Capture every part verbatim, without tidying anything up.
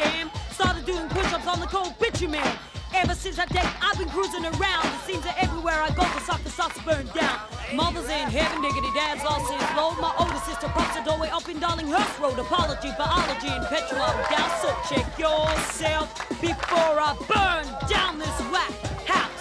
jam. Started doing push-ups on the cold bitumen. Ever since that day, I've been cruising around. It seems that everywhere I go, the sucker starts to burn down. Mother's in heaven, diggity, dad's lost his load. My older sister pops the doorway up in Darlinghurst Road. Apology, biology, and petrol I'm down. So check yourself before I burn down this whack house.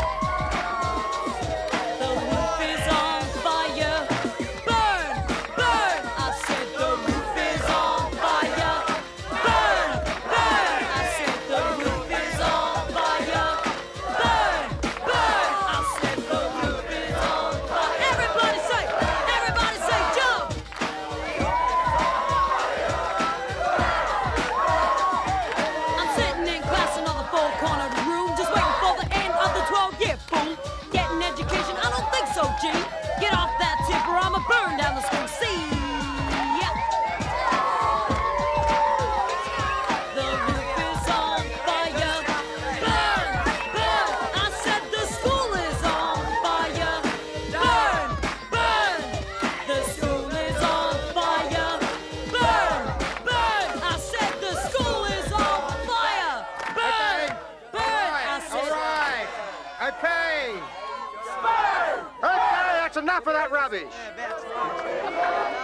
The roof is on fire. Burn, burn. I said the roof is on fire. Burn, burn. I said the roof is on fire. Burn, burn. I said the roof is on fire. Everybody say, everybody say jump. I'm sitting in class in the four-cornered room, just waiting for the end of the twelve-year fool. Getting education, I don't think so, G. Get off that tip or I'ma burn down the school. See ya. The roof is on fire. Burn, burn. I said the school is on fire. Burn, burn. The school is on fire. Burn, burn. I said the school is on fire. Burn, burn. I All said. right. Okay. Okay, that's enough of that rubbish.